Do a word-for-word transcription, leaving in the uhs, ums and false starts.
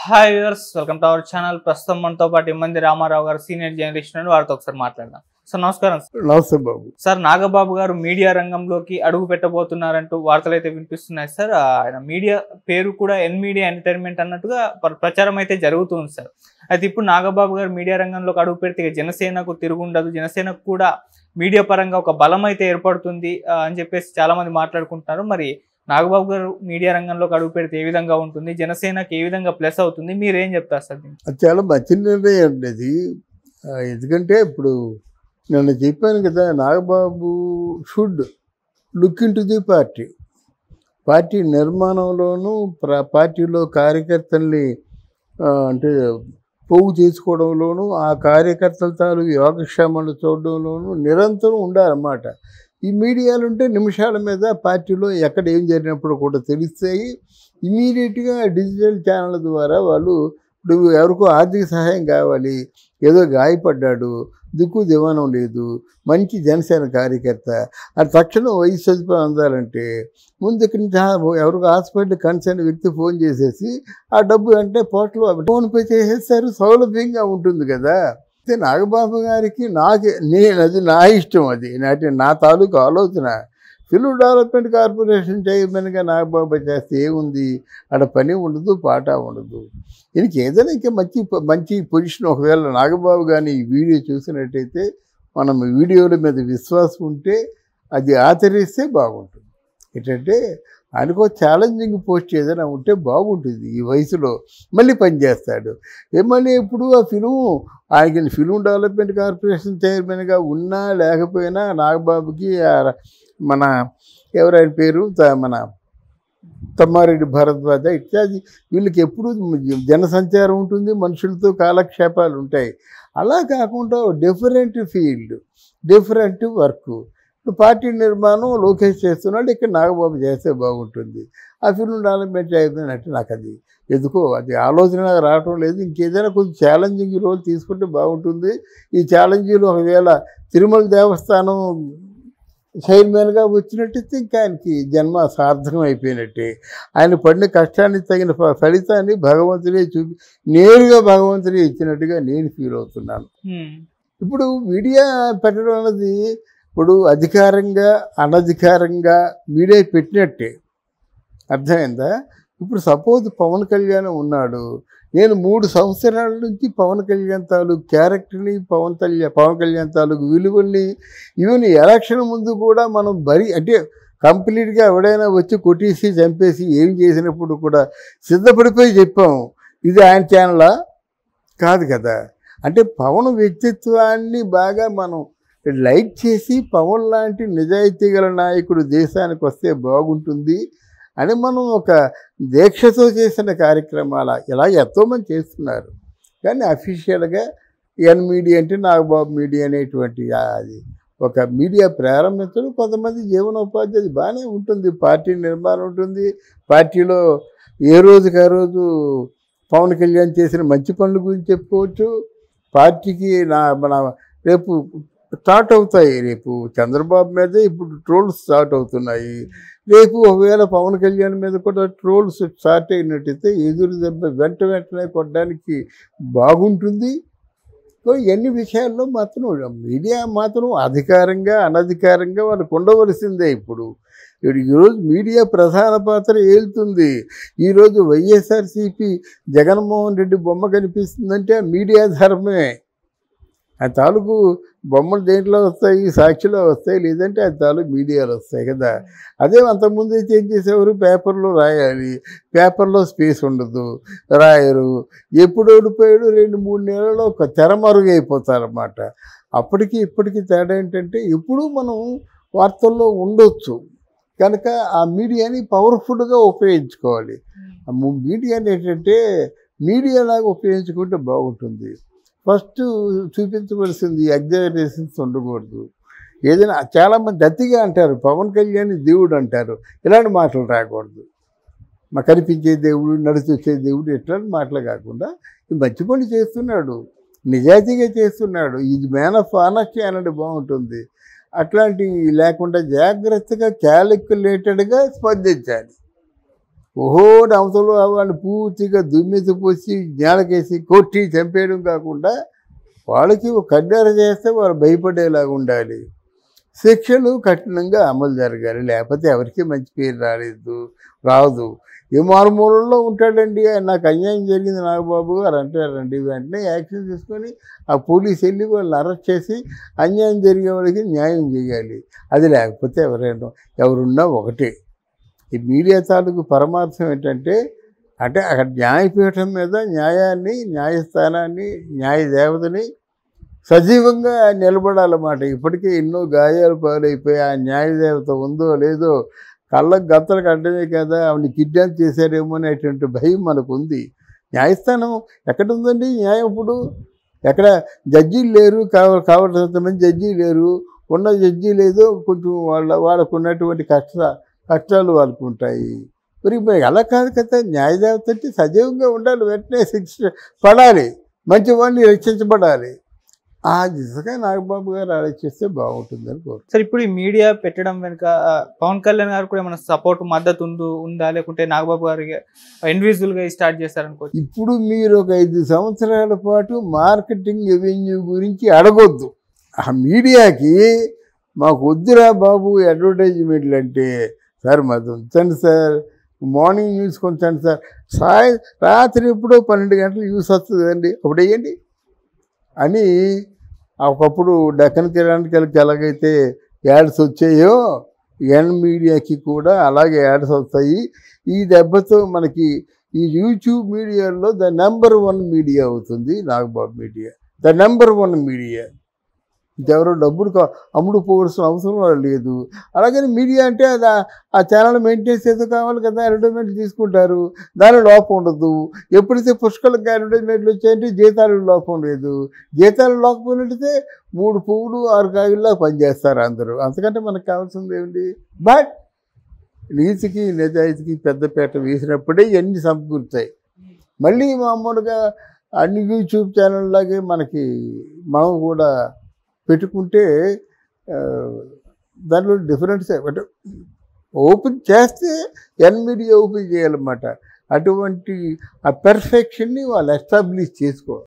Hi viewers, welcome to our channel. ప్రస్తుతం మనతో పాటు ఇమ్మంది రామారావు గారు సీనియర్ జర్నలిస్ట్ అని వారితో ఒకసారి మాట్లాడదాం. సార్ నమస్కారం. నమస్తే బాబు. సార్, నాగబాబు గారు మీడియా రంగంలోకి అడుగు పెట్టబోతున్నారంటూ వార్తలు అయితే వినిపిస్తున్నాయి సార్. ఆయన మీడియా పేరు కూడా ఎన్ మీడియా ఎంటర్టైన్మెంట్ అన్నట్టుగా ప్రచారం అయితే జరుగుతుంది సార్. అయితే ఇప్పుడు నాగబాబు గారు మీడియా రంగంలోకి అడుగు పెడితే జనసేనకు తిరుగుండదు, జనసేనకు కూడా మీడియా పరంగా ఒక బలం అయితే ఏర్పడుతుంది అని చెప్పేసి చాలా మంది మాట్లాడుకుంటున్నారు. మరి నాగబాబు గారు మీడియా రంగంలోకి అడుగు పెడితే ఏ విధంగా ఉంటుంది, జనసేనకి ఏ విధంగా ప్లస్ అవుతుంది, మీరు ఏం చెప్తారు సార్? అది చాలా మంచి నిర్ణయం అండి అది. ఎందుకంటే ఇప్పుడు నేను చెప్పాను కదా, Nagababu should look into the party party నిర్మాణంలోనూ పార్టీలో కార్యకర్తల్ని అంటే పోగు చేసుకోవడంలోనూ ఆ కార్యకర్తల తాలూకు యోగక్షేమాలు చూడడంలోనూ నిరంతరం ఉండాలన్నమాట. ఈ మీడియాలు ఉంటే నిమిషాల మీద పార్టీలో ఎక్కడ ఏం జరిగినప్పుడు కూడా తెలుస్తాయి. ఇమీడియట్గా డిజిటల్ ఛానళ్ళ ద్వారా వాళ్ళు ఇప్పుడు ఎవరికో ఆర్థిక సహాయం కావాలి, ఏదో గాయపడ్డాడు, దిక్కు దివానం లేదు, మంచి జనసేన కార్యకర్త, అది తక్షణం వైద్య సదుపాయం అందాలంటే ముందు ఇక్కడి నుంచి ఎవరికో హాస్పిటల్ కన్సర్న్ వ్యక్తి ఫోన్ చేసేసి ఆ డబ్బు అంటే పోర్టల్ ఫోన్పే చేసేస్తారు, సౌలభ్యంగా ఉంటుంది కదా. అయితే నాగబాబు గారికి నాకు నేను అది నా ఇష్టం, అది నాటి నా తాలూకు ఆలోచన. ఫిల్మ్ డెవలప్మెంట్ కార్పొరేషన్ చైర్మన్గా నాగబాబు చేస్తే ఏముంది, ఆడ పని ఉండదు, పాట ఉండదు. దీనికి ఏదైనా ఇంకా మంచి మంచి పొజిషన్ ఒకవేళ నాగబాబు కానీ ఈ వీడియో చూసినట్టయితే, మనం వీడియోల మీద విశ్వాసం ఉంటే అది ఆచరిస్తే బాగుంటుంది. ఏంటంటే ఆయనకో ఛాలెంజింగ్ పోస్ట్ ఏదైనా ఉంటే బాగుంటుంది. ఈ వయసులో మళ్ళీ పనిచేస్తాడు. ఏమని ఎప్పుడు ఆ ఫిలిం ఆయనకి ఫిల్మ్ డెవలప్మెంట్ కార్పొరేషన్ చైర్మన్గా ఉన్నా లేకపోయినా నాగబాబుకి మన ఎవరైనా పేరు మన తమ్మారెడ్డి భరద్వాజ ఇత్యాది వీళ్ళకి ఎప్పుడు జనసంచారం ఉంటుంది, మనుషులతో కాలక్షేపాలు ఉంటాయి. అలా కాకుండా different field, different work. Party నిర్మాణం లోకేష్ చేస్తున్నాడు, ఇక్కడ నాగబాబు చేస్తే బాగుంటుంది. ఆ ఫిల్మ్ డెవలప్మెంట్ అయిపోయినట్టు నాకు అది ఎందుకో అది ఆలోచన రావటం లేదు. ఇంకేదైనా కొంచెం ఛాలెంజింగ్ రోల్ తీసుకుంటే బాగుంటుంది. ఈ ఛాలెంజ్లు ఒకవేళ తిరుమల దేవస్థానం చైర్మన్గా వచ్చినట్టయితే ఇంకా ఆయనకి జన్మ సార్థకం అయిపోయినట్టే. ఆయన పడిన కష్టానికి తగిన ఫలితాన్ని భగవంతుడే చూపి నేరుగా భగవంతుడే ఇచ్చినట్టుగా నేను ఫీల్ అవుతున్నాను. ఇప్పుడు మీడియా పెట్టడం అన్నది ఇప్పుడు అధికారంగా అనధికారంగా మీడియా పెట్టినట్టే, అర్థమైందా? ఇప్పుడు సపోజ్ పవన్ కళ్యాణ్ ఉన్నాడు, నేను మూడు సంవత్సరాల నుంచి పవన్ కళ్యాణ్ తాలూకు క్యారెక్టర్ని, పవన్ కళ్యాణ్ పవన్ కళ్యాణ్ తాలూకు విలువల్ని, ఈవెన్ ఎలక్షన్ ముందు కూడా మనం బరి అంటే కంప్లీట్గా ఎవడైనా వచ్చి కొట్టేసి చంపేసి ఏం చేసినప్పుడు కూడా సిద్ధపడిపోయి చెప్పాము. ఇది ఆయన ఛానలా కాదు కదా. అంటే పవన్ వ్యక్తిత్వాన్ని బాగా మనం లైక్ చేసి పవన్ లాంటి నిజాయితీ గల నాయకుడు దేశానికి వస్తే బాగుంటుంది అని మనం ఒక దీక్షతో చేసిన కార్యక్రమాల ఇలా ఎంతోమంది చేస్తున్నారు. కానీ అఫీషియల్గా ఎన్ మీడియా అంటే నాగబాబు మీడియా అనేటువంటి అది ఒక మీడియా ప్రారంభించడం కొంతమంది జీవనోపాధి అది బాగానే ఉంటుంది, పార్టీ నిర్మాణం ఉంటుంది. పార్టీలో ఏ రోజుకి ఆ రోజు పవన్ కళ్యాణ్ చేసిన మంచి పనుల గురించి చెప్పుకోవచ్చు. పార్టీకి నా మన రేపు స్టార్ట్ అవుతాయి, రేపు చంద్రబాబు మీదే ఇప్పుడు ట్రోల్స్ స్టార్ట్ అవుతున్నాయి. రేపు ఒకవేళ పవన్ కళ్యాణ్ మీద కూడా ట్రోల్స్ స్టార్ట్ అయినట్టయితే ఎదురు దెబ్బ వెంట వెంటనే కొట్టడానికి బాగుంటుంది. ఎన్ని విషయాల్లో మాత్రం మీడియా మాత్రం అధికారంగా అనధికారంగా వాళ్ళకు ఉండవలసిందే. ఇప్పుడు ఈరోజు మీడియా ప్రధాన పాత్ర ఏలుతుంది. ఈరోజు వైఎస్ఆర్సీపీ జగన్మోహన్ రెడ్డి బొమ్మ కనిపిస్తుందంటే ఆ మీడియా ధర్మే. ఆ తాలూకు బొమ్మలు దేంట్లో వస్తాయి, సాక్షిలో వస్తాయి, లేదంటే ఆ తాలూకు మీడియాలో వస్తాయి కదా. అదే అంతకుముందు అయితే ఏం చేసేవారు, పేపర్లో రాయాలి, పేపర్లో స్పేస్ ఉండదు, రాయరు. ఎప్పుడు ఓడిపోయాడు రెండు మూడు నెలల్లో ఒక తెరమరుగు అయిపోతారన్నమాట. అప్పటికి ఇప్పటికీ తేడా ఏంటంటే ఎప్పుడూ మనం వార్తల్లో ఉండొచ్చు కనుక ఆ మీడియాని పవర్ఫుల్గా ఉపయోగించుకోవాలి. మీడియాని ఏంటంటే మీడియాలాగా ఉపయోగించుకుంటే బాగుంటుంది. ఫస్ట్ చూపించవలసింది ఎగ్జాజరేషన్స్ ఉండకూడదు. ఏదైనా చాలామంది అతిగా అంటారు, పవన్ కళ్యాణ్ దేవుడు అంటారు, ఇలాంటి మాటలు రాకూడదు. మా కనిపించే దేవుడు, నడిచి వచ్చే దేవుడు ఇట్లాంటి మాటలు కాకుండా ఈ మంచి పని చేస్తున్నాడు, నిజాయితీగా చేస్తున్నాడు, ఇది మ్యాన్ ఆఫ్ ఆనెస్టీ అనేది బాగుంటుంది. అట్లాంటివి లేకుండా జాగ్రత్తగా క్యాలిక్యులేటెడ్గా స్పందించాలి. ఓహో అవతల వాళ్ళని పూర్తిగా దుమ్మెత్తి పోసి జ్ఞానకేసి కొట్టి చంపేయడం కాకుండా వాళ్ళకి ఒక కడ్డార చేస్తే వాళ్ళు భయపడేలాగా ఉండాలి. శిక్షలు కఠినంగా అమలు జరగాలి, లేకపోతే ఎవరికి మంచి పేరు రాలేదు రాదు. ఏ మారుమూలలో ఉంటాడండి, నాకు అన్యాయం జరిగింది నాగబాబు గారు అంటారండి, వెంటనే యాక్షన్ తీసుకొని ఆ పోలీసు వెళ్ళి వాళ్ళని అరెస్ట్ చేసి అన్యాయం జరిగే వాళ్ళకి న్యాయం చేయాలి. అది లేకపోతే ఎవరైనా ఎవరున్నా ఒకటే. ఈ మీడియా తాలూకు పరమార్థం ఏంటంటే, అంటే అక్కడ న్యాయపీఠం మీద న్యాయాన్ని, న్యాయస్థానాన్ని, న్యాయ దేవతని సజీవంగా నిలబడాలన్నమాట. ఇప్పటికే ఎన్నో గాయాలు పాలైపోయి ఆ న్యాయదేవత ఉందో లేదో, కళ్ళకు గత్తలకు అడ్డమే కదా ఆవిడని కిడ్నాప్ చేశారేమో అనేటువంటి భయం మనకు ఉంది. న్యాయస్థానం ఎక్కడ ఉందండి న్యాయం? ఇప్పుడు ఎక్కడ జడ్జీలు లేరు, కావ కావాల్సినంత మంది జడ్జీ లేరు. ఉన్న జడ్జీ లేదో కొంచెం వాళ్ళ వాళ్ళకు ఉన్నటువంటి కష్ట కష్టాలు వాళ్ళకు ఉంటాయి. మరి మరి అలా కాదు కదా, న్యాయదేవత అంటే సజీవంగా ఉండాలి, వెంటనే శిక్ష పడాలి, మంచి వాళ్ళని రక్షించబడాలి. ఆ దిశగా నాగబాబు గారు ఆలోచిస్తే బాగుంటుందని కోరుకుంటున్నాను. సార్, ఇప్పుడు ఈ మీడియా పెట్టడం వెనుక పవన్ కళ్యాణ్ గారు కూడా ఏమైనా సపోర్ట్ మద్దతు ఉందో ఉందా, లేకుంటే నాగబాబు గారికి ఇండివిజువల్గా స్టార్ట్ చేస్తారనుకోవచ్చు? ఇప్పుడు మీరు ఒక ఐదు సంవత్సరాల పాటు మార్కెటింగ్ రెవెన్యూ గురించి అడగొద్దు. ఆ మీడియాకి మాకు వద్దురా బాబు అడ్వర్టైజ్మెంట్లు అంటే, సార్ మాది ఉంచండి సార్, మార్నింగ్ న్యూస్ కొంచండి సార్, సాయ రాత్రి ఎప్పుడో పన్నెండు గంటలు న్యూస్ వస్తుంది కదండి, అప్పుడు వేయండి అని. ఒకప్పుడు డక్కన్ కిరాణికలకి ఎలాగైతే యాడ్స్ వచ్చాయో ఎన్ మీడియాకి కూడా అలాగే యాడ్స్ వస్తాయి. ఈ దెబ్బతో మనకి ఈ యూట్యూబ్ మీడియాలో ద నెంబర్ వన్ మీడియా అవుతుంది Nagababu media, the number one media. ఇంకెవరో డబ్బులు అమ్ముడు పోవాల్సిన అవసరం లేదు. అలాగని మీడియా అంటే అది ఆ ఛానల్ మెయింటెనెన్స్ ఏదో కావాలి కదా, అడ్వర్టైజ్మెంట్లు తీసుకుంటారు, దాని లోపం ఉండదు. ఎప్పుడైతే పుష్కలంగా అడ్వర్టైజ్మెంట్లు వచ్చాయంటే జీతాలు లోపం లేదు. జీతాలు లోకపోయినట్టయితే మూడు పువ్వులు ఆరు కాయల్లా పనిచేస్తారు అందరూ. అంతకంటే మనకు కావాల్సింది ఏమిటి? బట్ నీతికి నిజాయితీకి పెద్దపేట వేసినప్పుడే ఇవన్నీ సమకూరుతాయి. మళ్ళీ మామూలుగా అన్ని యూట్యూబ్ ఛానల్ లాగే మనకి మనం కూడా పెట్టుకుంటే దాంట్లో డిఫరెన్స్ అంటే ఓపెన్ చేస్తే ఎన్ మీడియా ఓపెన్ చేయాలన్నమాట. అటువంటి ఆ పెర్ఫెక్షన్ని వాళ్ళు ఎస్టాబ్లిష్ చేసుకోవాలి.